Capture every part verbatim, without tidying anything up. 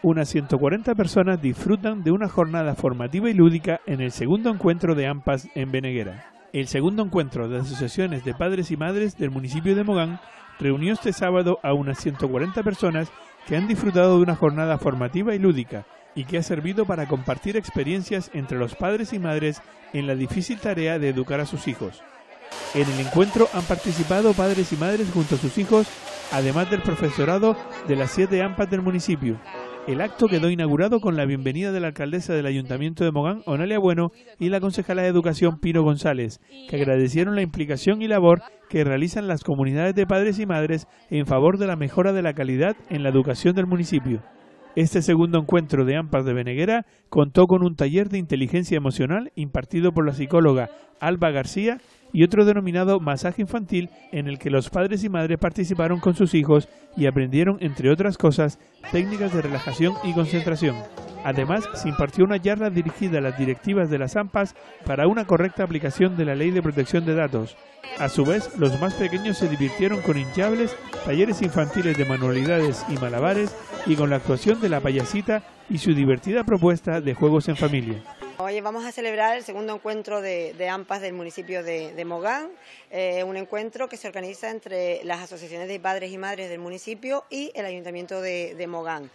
unas ciento cuarenta personas disfrutan de una jornada formativa y lúdica en el segundo encuentro de AMPAs en Beneguera. El segundo encuentro de asociaciones de padres y madres del municipio de Mogán reunió este sábado a unas ciento cuarenta personas que han disfrutado de una jornada formativa y lúdica y que ha servido para compartir experiencias entre los padres y madres en la difícil tarea de educar a sus hijos. En el encuentro han participado padres y madres junto a sus hijos, además del profesorado de las siete AMPAs del municipio. El acto quedó inaugurado con la bienvenida de la alcaldesa del Ayuntamiento de Mogán, Onelia Bueno, y la concejala de Educación, Pino González, que agradecieron la implicación y labor que realizan las comunidades de padres y madres en favor de la mejora de la calidad en la educación del municipio. Este segundo encuentro de AMPAs de Beneguera contó con un taller de inteligencia emocional impartido por la psicóloga Alba García y otro denominado masaje infantil, en el que los padres y madres participaron con sus hijos y aprendieron, entre otras cosas, técnicas de relajación y concentración. Además, se impartió una charla dirigida a las directivas de las AMPAs para una correcta aplicación de la Ley de Protección de Datos. A su vez, los más pequeños se divirtieron con hinchables, talleres infantiles de manualidades y malabares y con la actuación de la payasita y su divertida propuesta de juegos en familia. Hoy vamos a celebrar el segundo encuentro de, de AMPAs del municipio de, de Mogán, eh, un encuentro que se organiza entre las asociaciones de padres y madres del municipio y el Ayuntamiento de, de Mogán.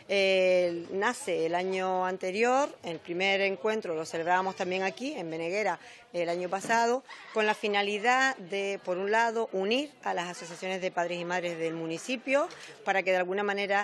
Eh, nace el año anterior, el primer encuentro lo celebrábamos también aquí en Beneguera el año pasado, con la finalidad de, por un lado, unir a las asociaciones de padres y madres del municipio para que de alguna manera,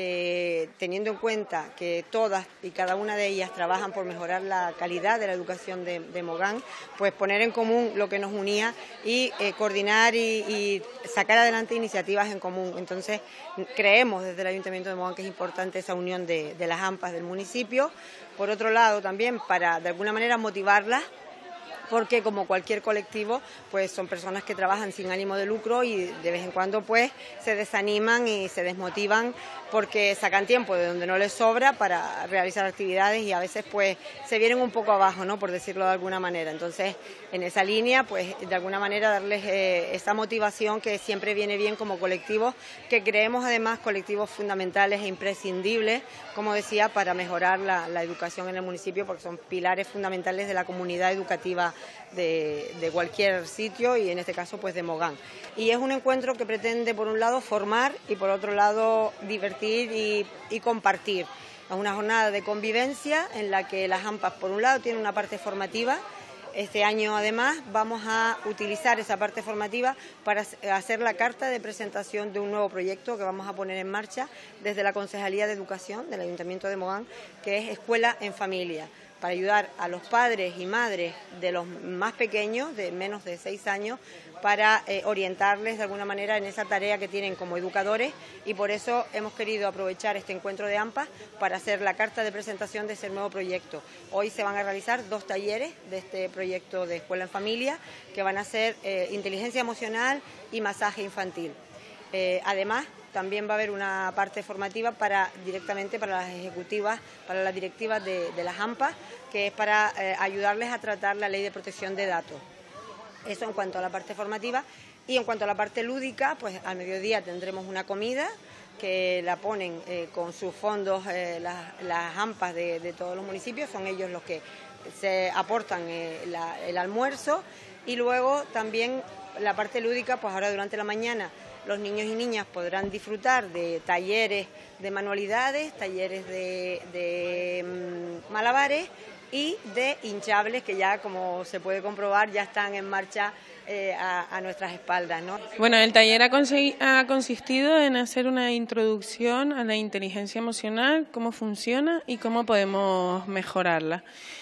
eh, teniendo en cuenta que todas y cada una de ellas trabajan por mejorar la calidad de la educación de, de Mogán, pues poner en común lo que nos unía y eh, coordinar y, y sacar adelante iniciativas en común. Entonces, creemos desde el Ayuntamiento de Mogán que es importante esa unión de, de las AMPAs del municipio. Por otro lado, también para de alguna manera motivarlas, porque como cualquier colectivo, pues son personas que trabajan sin ánimo de lucro y de vez en cuando pues se desaniman y se desmotivan porque sacan tiempo de donde no les sobra para realizar actividades y a veces pues se vienen un poco abajo, ¿no?, por decirlo de alguna manera. Entonces, en esa línea, pues de alguna manera darles eh, esa motivación que siempre viene bien como colectivos, que creemos además colectivos fundamentales e imprescindibles, como decía, para mejorar la, la educación en el municipio, porque son pilares fundamentales de la comunidad educativa De, de cualquier sitio y en este caso pues de Mogán. Y es un encuentro que pretende por un lado formar y por otro lado divertir y, y compartir. Es una jornada de convivencia en la que las AMPAs por un lado tienen una parte formativa. Este año además vamos a utilizar esa parte formativa para hacer la carta de presentación de un nuevo proyecto que vamos a poner en marcha desde la Concejalía de Educación del Ayuntamiento de Mogán, que es Escuela en Familia, para ayudar a los padres y madres de los más pequeños, de menos de seis años, para eh, orientarles de alguna manera en esa tarea que tienen como educadores, y por eso hemos querido aprovechar este encuentro de AMPAs para hacer la carta de presentación de ese nuevo proyecto. Hoy se van a realizar dos talleres de este proyecto de Escuela en Familia, que van a ser eh, inteligencia emocional y masaje infantil. Eh, además, también va a haber una parte formativa para directamente para las ejecutivas, para las directivas de, de las AMPAs, que es para eh, ayudarles a tratar la Ley de Protección de Datos. Eso en cuanto a la parte formativa. Y en cuanto a la parte lúdica, pues al mediodía tendremos una comida que la ponen eh, con sus fondos eh, las, las AMPAs de, de todos los municipios, son ellos los que se aportan eh, la, el almuerzo, y luego también la parte lúdica, pues ahora durante la mañana los niños y niñas podrán disfrutar de talleres de manualidades, talleres de, de mmm, malabares y de hinchables que ya, como se puede comprobar, ya están en marcha eh, a, a nuestras espaldas, ¿no? Bueno, el taller ha, ha consistido en hacer una introducción a la inteligencia emocional, cómo funciona y cómo podemos mejorarla.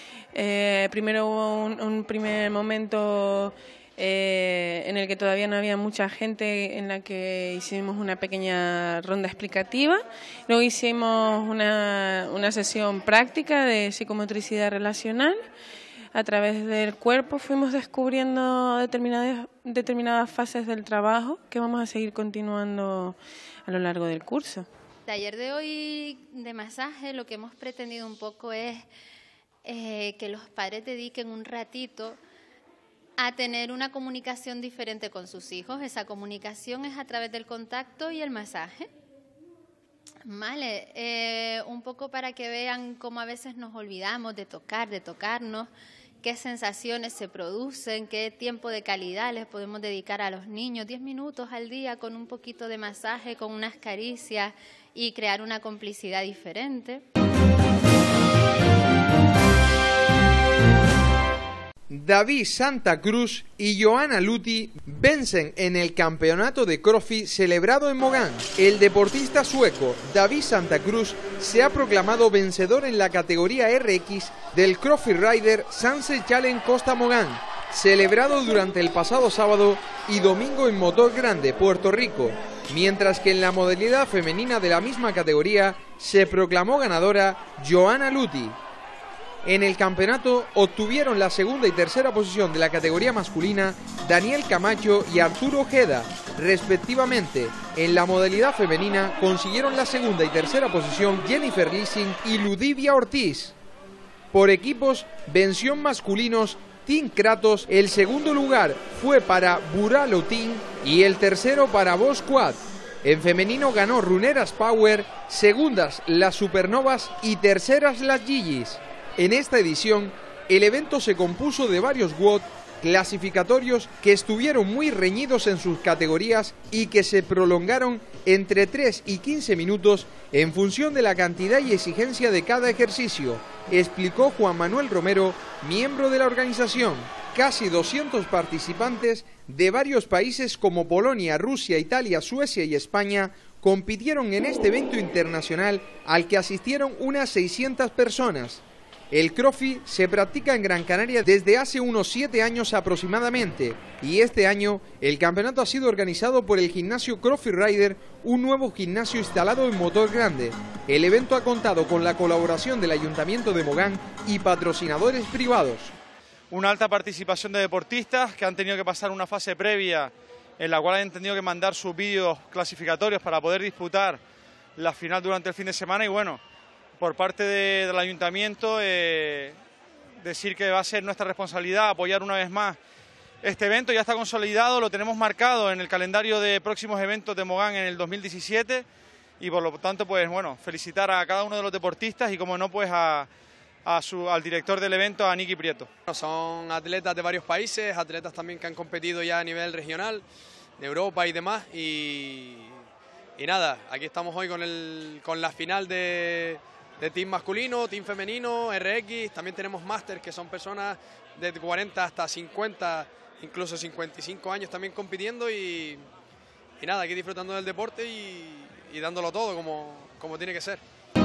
Eh, primero hubo un, un primer momento Eh, en el que todavía no había mucha gente, en la que hicimos una pequeña ronda explicativa. Luego hicimos una, una sesión práctica de psicomotricidad relacional. A través del cuerpo fuimos descubriendo determinadas, determinadas fases del trabajo que vamos a seguir continuando a lo largo del curso. El taller de hoy de masaje, lo que hemos pretendido un poco es eh, que los padres dediquen un ratito a tener una comunicación diferente con sus hijos. Esa comunicación es a través del contacto y el masaje. Vale, eh, un poco para que vean cómo a veces nos olvidamos de tocar, de tocarnos, qué sensaciones se producen, qué tiempo de calidad les podemos dedicar a los niños, diez minutos al día con un poquito de masaje, con unas caricias y crear una complicidad diferente. David Santa Cruz y Johanna Luthi vencen en el campeonato de CrossFit celebrado en Mogán. El deportista sueco David Santa Cruz se ha proclamado vencedor en la categoría R X del CrossFit Rider Sunset Challenge Costa Mogán, celebrado durante el pasado sábado y domingo en Motor Grande, Puerto Rico, mientras que en la modalidad femenina de la misma categoría se proclamó ganadora Johanna Luthi. En el campeonato obtuvieron la segunda y tercera posición de la categoría masculina Daniel Camacho y Arturo Ojeda, respectivamente. En la modalidad femenina consiguieron la segunda y tercera posición Jennifer Lissing y Ludivia Ortiz. Por equipos, venció en masculinos Team Kratos, el segundo lugar fue para Buralo Team y el tercero para Boss Squad. En femenino ganó Runeras Power, segundas las Supernovas y terceras las Gigis. En esta edición, el evento se compuso de varios W O D clasificatorios que estuvieron muy reñidos en sus categorías y que se prolongaron entre tres y quince minutos en función de la cantidad y exigencia de cada ejercicio, explicó Juan Manuel Romero, miembro de la organización. Casi doscientos participantes de varios países como Polonia, Rusia, Italia, Suecia y España compitieron en este evento internacional al que asistieron unas seiscientas personas. El CrossFit se practica en Gran Canaria desde hace unos siete años aproximadamente y este año el campeonato ha sido organizado por el gimnasio CrossFit Rider, un nuevo gimnasio instalado en Motor Grande. El evento ha contado con la colaboración del Ayuntamiento de Mogán y patrocinadores privados. Una alta participación de deportistas que han tenido que pasar una fase previa en la cual han tenido que mandar sus vídeos clasificatorios para poder disputar la final durante el fin de semana y bueno, por parte de, del Ayuntamiento, eh, decir que va a ser nuestra responsabilidad apoyar una vez más este evento. Ya está consolidado, lo tenemos marcado en el calendario de próximos eventos de Mogán en el dos mil diecisiete y por lo tanto, pues bueno, felicitar a cada uno de los deportistas y como no, pues a, a su, al director del evento, a Niki Prieto. Son atletas de varios países, atletas también que han competido ya a nivel regional, de Europa y demás y, y nada, aquí estamos hoy con, el, con la final de... de team masculino, team femenino, R X, también tenemos máster que son personas de cuarenta hasta cincuenta, incluso cincuenta y cinco años también compitiendo y, y nada, aquí disfrutando del deporte y, y dándolo todo como, como tiene que ser.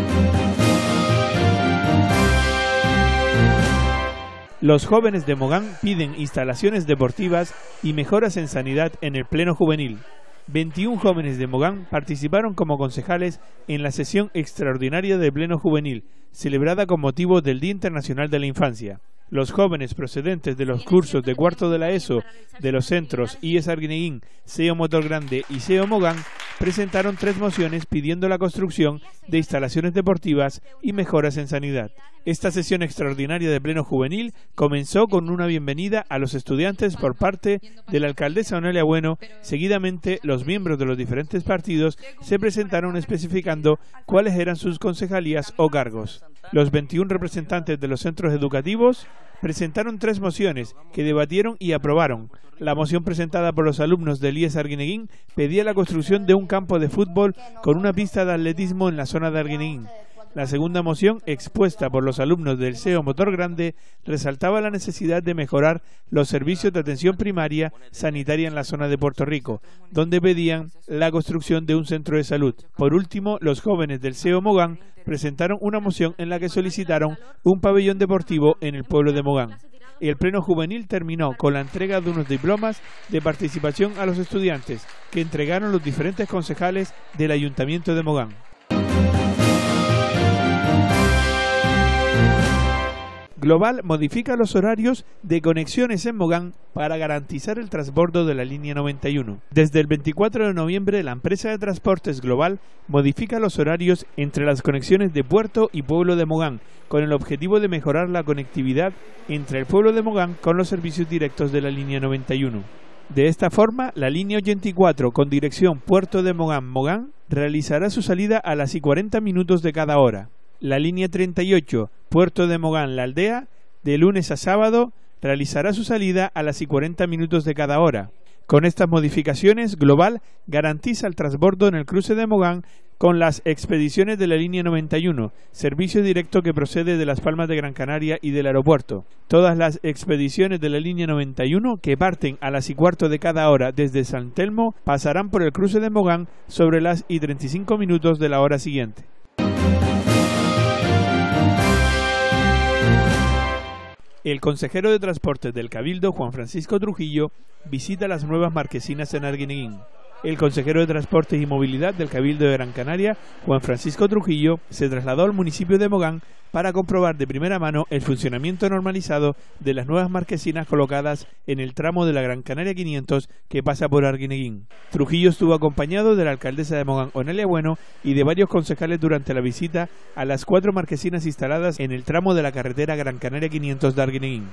Los jóvenes de Mogán piden instalaciones deportivas y mejoras en sanidad en el pleno juvenil. veintiún jóvenes de Mogán participaron como concejales en la sesión extraordinaria de Pleno Juvenil, celebrada con motivo del Día Internacional de la Infancia. Los jóvenes procedentes de los cursos de cuarto de la ESO de los centros I E S Arguineguín, S E O Motor Grande y S E O Mogán presentaron tres mociones pidiendo la construcción de instalaciones deportivas y mejoras en sanidad. Esta sesión extraordinaria de Pleno Juvenil comenzó con una bienvenida a los estudiantes por parte de la alcaldesa Onelia Bueno. Seguidamente, los miembros de los diferentes partidos se presentaron especificando cuáles eran sus concejalías o cargos. Los veintiún representantes de los centros educativos presentaron tres mociones que debatieron y aprobaron. La moción presentada por los alumnos del I E S Arguineguín pedía la construcción de un campo de fútbol con una pista de atletismo en la zona de Arguineguín. La segunda moción, expuesta por los alumnos del S E O Motor Grande, resaltaba la necesidad de mejorar los servicios de atención primaria sanitaria en la zona de Puerto Rico, donde pedían la construcción de un centro de salud. Por último, los jóvenes del S E O Mogán presentaron una moción en la que solicitaron un pabellón deportivo en el pueblo de Mogán. El pleno juvenil terminó con la entrega de unos diplomas de participación a los estudiantes que entregaron los diferentes concejales del Ayuntamiento de Mogán. Global modifica los horarios de conexiones en Mogán para garantizar el transbordo de la línea noventa y uno. Desde el veinticuatro de noviembre, la empresa de transportes Global modifica los horarios entre las conexiones de Puerto y Pueblo de Mogán, con el objetivo de mejorar la conectividad entre el pueblo de Mogán con los servicios directos de la línea noventa y uno. De esta forma, la línea ochenta y cuatro con dirección Puerto de Mogán-Mogán realizará su salida a las y cuarenta minutos de cada hora. La línea treinta y ocho Puerto de Mogán-La Aldea, de lunes a sábado, realizará su salida a las y cuarenta minutos de cada hora. Con estas modificaciones, Global garantiza el transbordo en el cruce de Mogán con las expediciones de la línea noventa y uno, servicio directo que procede de Las Palmas de Gran Canaria y del aeropuerto. Todas las expediciones de la línea noventa y uno que parten a las y cuarto de cada hora desde San Telmo pasarán por el cruce de Mogán sobre las y treinta y cinco minutos de la hora siguiente. El consejero de Transportes del Cabildo, Juan Francisco Trujillo, visita las nuevas marquesinas en Arguineguín. El consejero de Transportes y Movilidad del Cabildo de Gran Canaria, Juan Francisco Trujillo, se trasladó al municipio de Mogán para comprobar de primera mano el funcionamiento normalizado de las nuevas marquesinas colocadas en el tramo de la Gran Canaria quinientos que pasa por Arguineguín. Trujillo estuvo acompañado de la alcaldesa de Mogán, Onelia Bueno, y de varios concejales durante la visita a las cuatro marquesinas instaladas en el tramo de la carretera Gran Canaria quinientos de Arguineguín.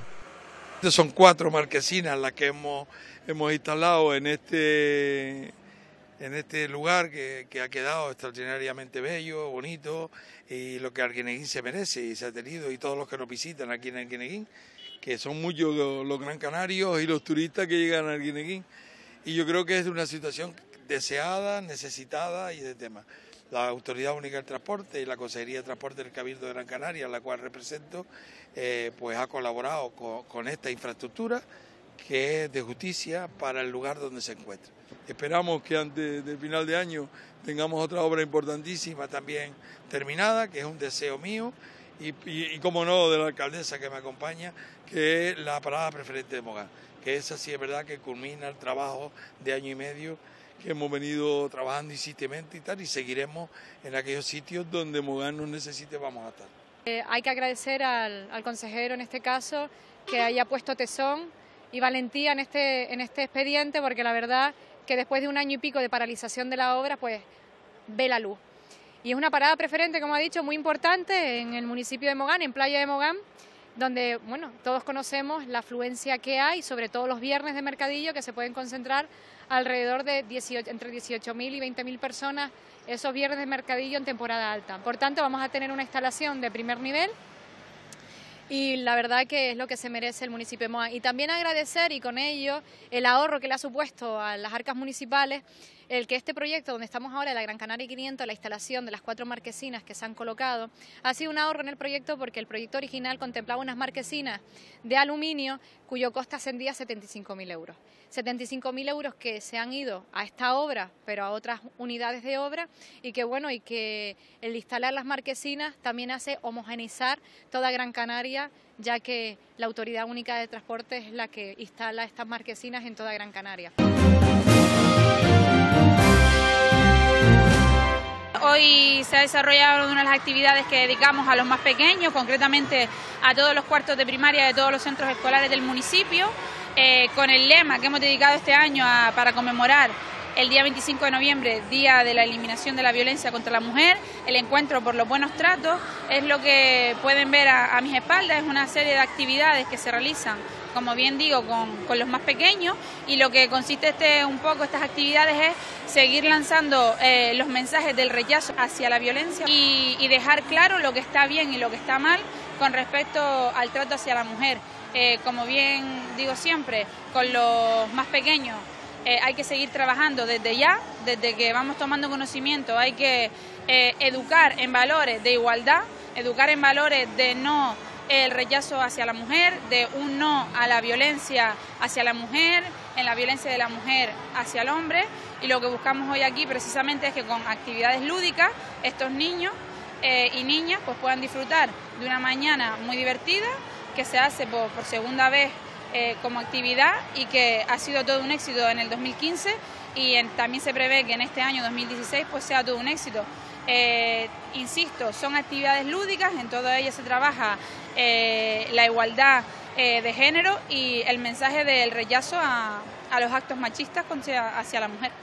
Son cuatro marquesinas las que hemos, hemos instalado en este, en este lugar que, que ha quedado extraordinariamente bello, bonito, y lo que Arguineguín se merece y se ha tenido, y todos los que nos visitan aquí en Arguineguín, que son muchos los, los gran canarios y los turistas que llegan a Arguineguín, y yo creo que es una situación deseada, necesitada y de tema. La Autoridad Única del Transporte y la Consejería de Transporte del Cabildo de Gran Canaria, la cual represento, eh, pues ha colaborado con, con esta infraestructura que es de justicia para el lugar donde se encuentra. Esperamos que antes del final de año tengamos otra obra importantísima también terminada, que es un deseo mío y, y, y como no, de la alcaldesa que me acompaña, que es la parada preferente de Mogán, que esa sí es verdad que culmina el trabajo de año y medio que hemos venido trabajando insistentemente y tal, y seguiremos en aquellos sitios donde Mogán nos necesite, vamos a estar. Eh, hay que agradecer al, al consejero en este caso que haya puesto tesón y valentía en este, en este expediente, porque la verdad que después de un año y pico de paralización de la obra, pues ve la luz. Y es una parada preferente, como ha dicho, muy importante en el municipio de Mogán, en Playa de Mogán, donde, bueno, todos conocemos la afluencia que hay, sobre todo los viernes de mercadillo, que se pueden concentrar alrededor de dieciocho, entre dieciocho mil y veinte mil personas esos viernes de mercadillo en temporada alta. Por tanto, vamos a tener una instalación de primer nivel y la verdad que es lo que se merece el municipio de Mogán. Y también agradecer, y con ello el ahorro que le ha supuesto a las arcas municipales, el que este proyecto donde estamos ahora, de la Gran Canaria quinientos, la instalación de las cuatro marquesinas que se han colocado, ha sido un ahorro en el proyecto, porque el proyecto original contemplaba unas marquesinas de aluminio cuyo coste ascendía a setenta y cinco mil euros. setenta y cinco mil euros que se han ido a esta obra, pero a otras unidades de obra, y que bueno, y que el instalar las marquesinas también hace homogeneizar toda Gran Canaria, ya que la Autoridad Única de Transporte es la que instala estas marquesinas en toda Gran Canaria. Hoy se ha desarrollado una de las actividades que dedicamos a los más pequeños, concretamente a todos los cuartos de primaria de todos los centros escolares del municipio, eh, con el lema que hemos dedicado este año a, para conmemorar el día veinticinco de noviembre, Día de la Eliminación de la Violencia contra la Mujer, el encuentro por los buenos tratos. Es lo que pueden ver a, a mis espaldas, es una serie de actividades que se realizan, como bien digo, con, con los más pequeños, y lo que consiste este, un poco estas actividades es seguir lanzando eh, los mensajes del rechazo hacia la violencia y, y dejar claro lo que está bien y lo que está mal con respecto al trato hacia la mujer. Eh, como bien digo siempre, con los más pequeños eh, hay que seguir trabajando desde ya, desde que vamos tomando conocimiento, hay que eh, educar en valores de igualdad, educar en valores de no el rechazo hacia la mujer, de un no a la violencia hacia la mujer, en la violencia de la mujer hacia el hombre, y lo que buscamos hoy aquí precisamente es que con actividades lúdicas estos niños eh, y niñas pues puedan disfrutar de una mañana muy divertida que se hace por, por segunda vez eh, como actividad, y que ha sido todo un éxito en el dos mil quince, y en, también se prevé que en este año dos mil dieciséis pues sea todo un éxito. Eh, insisto, son actividades lúdicas, en todas ellas se trabaja eh, la igualdad eh, de género y el mensaje del rechazo a, a los actos machistas hacia, hacia la mujer.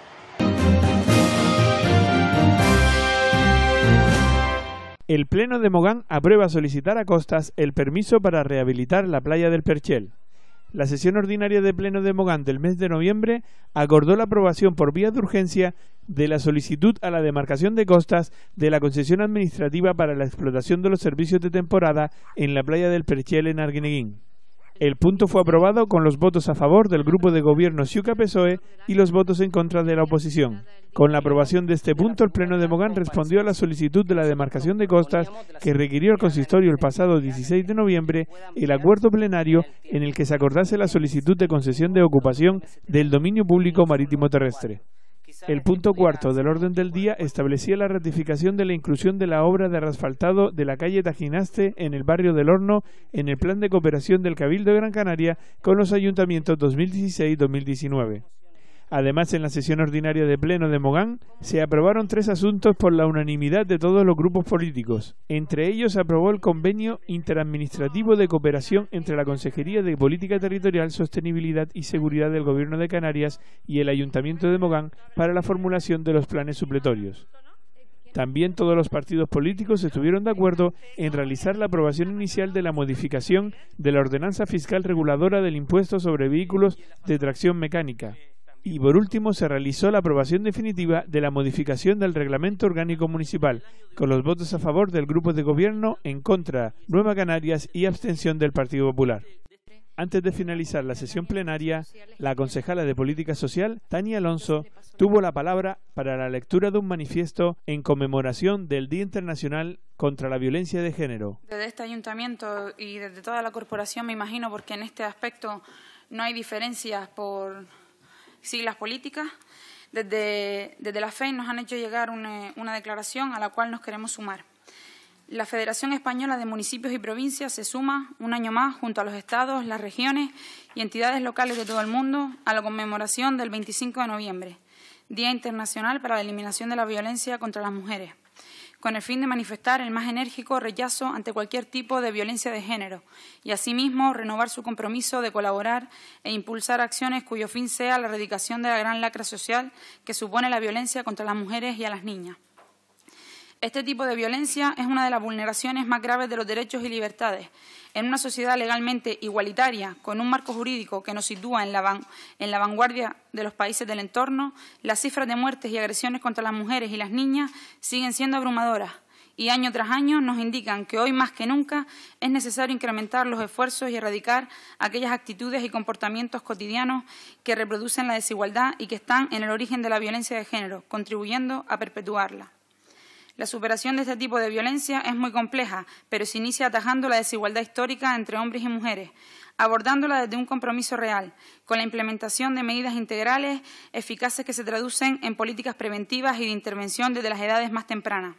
El Pleno de Mogán aprueba solicitar a Costas el permiso para rehabilitar la playa del Perchel. La sesión ordinaria de Pleno de Mogán del mes de noviembre acordó la aprobación por vía de urgencia de la solicitud a la demarcación de costas de la concesión administrativa para la explotación de los servicios de temporada en la playa del Perchel en Arguineguín. El punto fue aprobado con los votos a favor del grupo de gobierno Xeuca-P S O E y los votos en contra de la oposición. Con la aprobación de este punto, el Pleno de Mogán respondió a la solicitud de la demarcación de costas que requirió al consistorio el pasado dieciséis de noviembre el acuerdo plenario en el que se acordase la solicitud de concesión de ocupación del dominio público marítimo terrestre. El punto cuarto del orden del día establecía la ratificación de la inclusión de la obra de reasfaltado de la calle Tajinaste en el barrio del Horno en el plan de cooperación del Cabildo de Gran Canaria con los ayuntamientos dos mil dieciséis dos mil diecinueve. Además, en la sesión ordinaria de Pleno de Mogán se aprobaron tres asuntos por la unanimidad de todos los grupos políticos. Entre ellos se aprobó el convenio interadministrativo de cooperación entre la Consejería de Política Territorial, Sostenibilidad y Seguridad del Gobierno de Canarias y el Ayuntamiento de Mogán para la formulación de los planes supletorios. También todos los partidos políticos estuvieron de acuerdo en realizar la aprobación inicial de la modificación de la ordenanza fiscal reguladora del impuesto sobre vehículos de tracción mecánica. Y por último se realizó la aprobación definitiva de la modificación del Reglamento Orgánico Municipal, con los votos a favor del Grupo de Gobierno, en contra Nueva Canarias y abstención del Partido Popular. Antes de finalizar la sesión plenaria, la concejala de Política Social, Tania Alonso, tuvo la palabra para la lectura de un manifiesto en conmemoración del Día Internacional contra la Violencia de Género. Desde este ayuntamiento y desde toda la corporación, me imagino, porque en este aspecto no hay diferencias por siglas políticas, desde, desde la F E I nos han hecho llegar una, una declaración a la cual nos queremos sumar. La Federación Española de Municipios y Provincias se suma un año más junto a los estados, las regiones y entidades locales de todo el mundo a la conmemoración del veinticinco de noviembre, Día Internacional para la Eliminación de la Violencia contra las Mujeres, con el fin de manifestar el más enérgico rechazo ante cualquier tipo de violencia de género y, asimismo, renovar su compromiso de colaborar e impulsar acciones cuyo fin sea la erradicación de la gran lacra social que supone la violencia contra las mujeres y a las niñas. Este tipo de violencia es una de las vulneraciones más graves de los derechos y libertades. En una sociedad legalmente igualitaria, con un marco jurídico que nos sitúa en la, van, en la vanguardia de los países del entorno, las cifras de muertes y agresiones contra las mujeres y las niñas siguen siendo abrumadoras y año tras año nos indican que hoy más que nunca es necesario incrementar los esfuerzos y erradicar aquellas actitudes y comportamientos cotidianos que reproducen la desigualdad y que están en el origen de la violencia de género, contribuyendo a perpetuarla. La superación de este tipo de violencia es muy compleja, pero se inicia atajando la desigualdad histórica entre hombres y mujeres, abordándola desde un compromiso real, con la implementación de medidas integrales eficaces que se traducen en políticas preventivas y de intervención desde las edades más tempranas.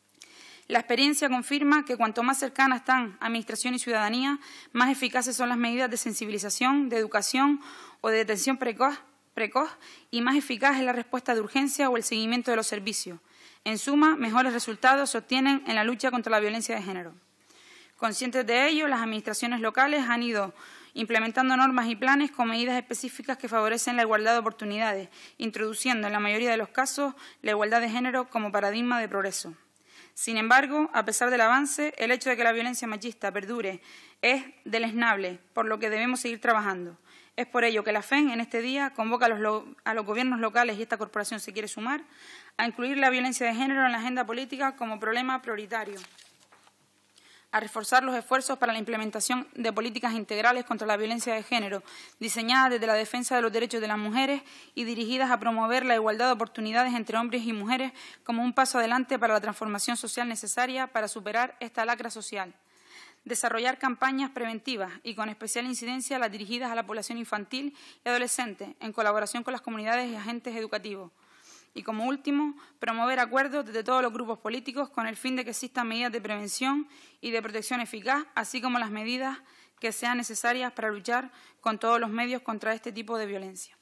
La experiencia confirma que cuanto más cercanas están Administración y ciudadanía, más eficaces son las medidas de sensibilización, de educación o de detención precoz, precoz y más eficaz es la respuesta de urgencia o el seguimiento de los servicios. En suma, mejores resultados se obtienen en la lucha contra la violencia de género. Conscientes de ello, las administraciones locales han ido implementando normas y planes con medidas específicas que favorecen la igualdad de oportunidades, introduciendo en la mayoría de los casos la igualdad de género como paradigma de progreso. Sin embargo, a pesar del avance, el hecho de que la violencia machista perdure es deleznable, por lo que debemos seguir trabajando. Es por ello que la F E N en este día convoca a los, a los gobiernos locales, y esta corporación se quiere sumar, a incluir la violencia de género en la agenda política como problema prioritario, a reforzar los esfuerzos para la implementación de políticas integrales contra la violencia de género, diseñadas desde la defensa de los derechos de las mujeres y dirigidas a promover la igualdad de oportunidades entre hombres y mujeres como un paso adelante para la transformación social necesaria para superar esta lacra social. Desarrollar campañas preventivas y con especial incidencia las dirigidas a la población infantil y adolescente, en colaboración con las comunidades y agentes educativos. Y, como último, promover acuerdos desde todos los grupos políticos con el fin de que existan medidas de prevención y de protección eficaz, así como las medidas que sean necesarias para luchar con todos los medios contra este tipo de violencia.